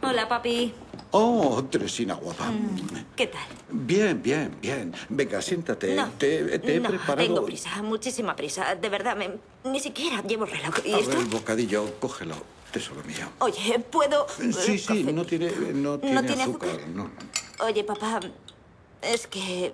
Hola, papi. Oh, Teresina guapa. ¿Qué tal? Bien, bien, bien. Venga, siéntate. No, Te he no, preparado... tengo prisa, muchísima prisa. De verdad, ni siquiera llevo reloj. ¿Y A esto? ver, el bocadillo, cógelo, tesoro mío. Oye, ¿puedo...? Sí, sí, coger? no tiene azúcar. azúcar? No. Oye, papá, es que...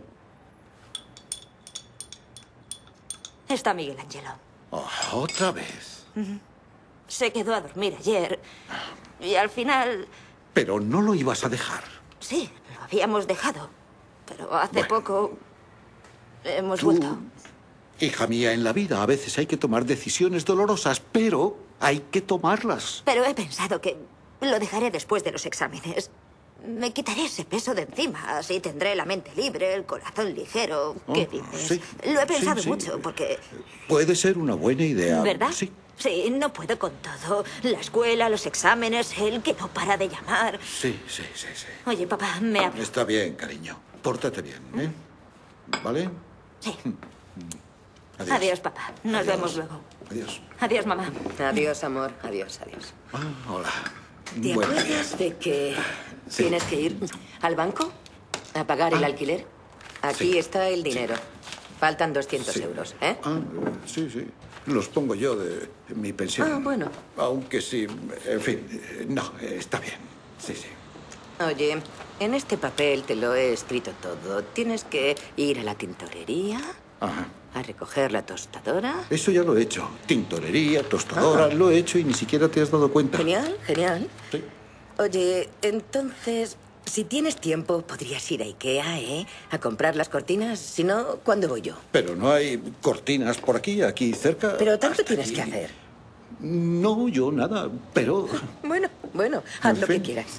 Está Miguel Ángelo. Oh, ¿otra vez? Se quedó a dormir ayer y al final... Pero no lo ibas a dejar. Sí, lo habíamos dejado. Pero hace Bueno. poco hemos Tú, vuelto. hija mía, en la vida a veces hay que tomar decisiones dolorosas, pero hay que tomarlas. Pero he pensado que lo dejaré después de los exámenes. Me quitaré ese peso de encima, así tendré la mente libre, el corazón ligero. ¿Qué dices? Sí, Lo he pensado sí. mucho porque... Puede ser una buena idea. ¿Verdad? Sí. Sí, no puedo con todo. La escuela, los exámenes, él que no para de llamar. Sí. Oye, papá, me hablo. Está bien, cariño. Pórtate bien, ¿eh? ¿Vale? Sí. Adiós. Papá. Nos Adiós. vemos luego. Adiós. Adiós, mamá. Adiós, amor. Adiós, adiós. Hola. ¿Te Buenos acuerdas días. de que Sí. tienes que ir al banco a pagar el alquiler? Aquí Sí. está el dinero. Faltan 200 Sí. euros, ¿eh? Sí. Los pongo yo de mi pensión. Ah, bueno. Aunque sí, en fin, no, está bien. Sí. Oye, en este papel te lo he escrito todo. Tienes que ir a la tintorería, Ajá. a recoger la tostadora. Eso ya lo he hecho. Tintorería, tostadora, lo he hecho y ni siquiera te has dado cuenta. Genial, genial. Sí. Oye, entonces, si tienes tiempo, podrías ir a Ikea, ¿eh? A comprar las cortinas. Si no, ¿cuándo voy yo? Pero no hay cortinas por aquí cerca. Pero tanto Hasta tienes aquí. que hacer. No, yo nada, pero... Bueno, haz En lo que fin. quieras.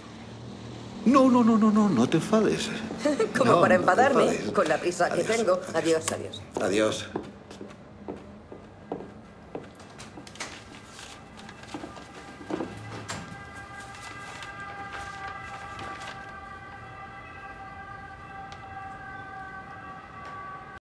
No te enfades. Como No, para no te enfadarme, enfades. con la prisa que Adiós, tengo. adiós. Adiós. Adiós.